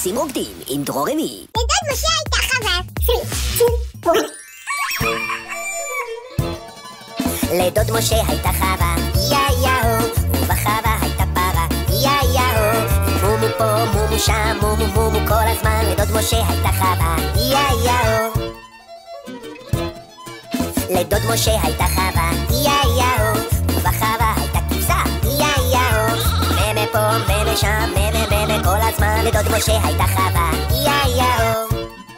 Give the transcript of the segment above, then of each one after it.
טיפוסים רוקדים עם דרור רמי. לדוד משה הייתה חווה. לדוד משה הייתה חווה, יאו, ובחווה הייתה פרה, יאו. מומו פה, מומו שם, מומו כל הזמן. לדוד משה הייתה חווה, יאו. לדוד משה הייתה חווה, יאו, ובחווה הייתה כבשה, יאו. ממה פה, ממה שם, ממה כל הזמן. לדוד משה הייתה חווה, יאו.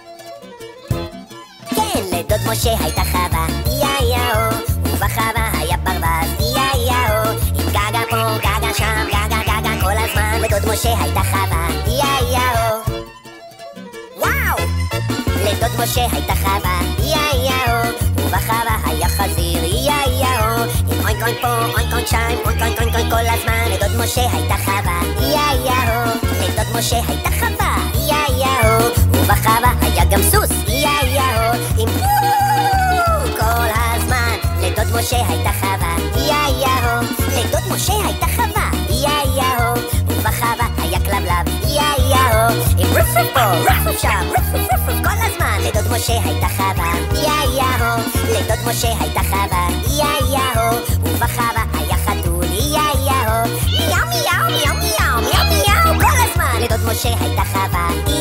כן, לדוד משה הייתה חווה, יאו, ובחווה היה ברווז, יאו. עם גגה פה, גגה שם, גגה כל הזמן. לדוד משה הייתה חווה, יאו. וואו! לדוד משה הייתה חווה, יאו, ובחווה היה חזיר, יאו. עם אוינק אוינק פה, אוינק אוינק שם, אוינק אוינק כל הזמן. לדוד משה הייתה חווה, יאו. לדוד משה הייתה חווה, יאו, ובחווה היה גם סוס, יאו. עם כל הזמן. לדוד משה הייתה חווה, יאו. לדוד משה הייתה חווה, יאו, ובחווה היה כלבלב, יאו. עם רוף רוף פה, רוף רוף שם, רוף כל הזמן. לדוד משה הייתה חווה, יאו. לדוד משה הייתה חווה, יאו, ובחווה היה חתול, יאו. מיאו מיאו מיאו מיאו מיאו מיאו כל הזמן. לדוד משה הייתה חווה,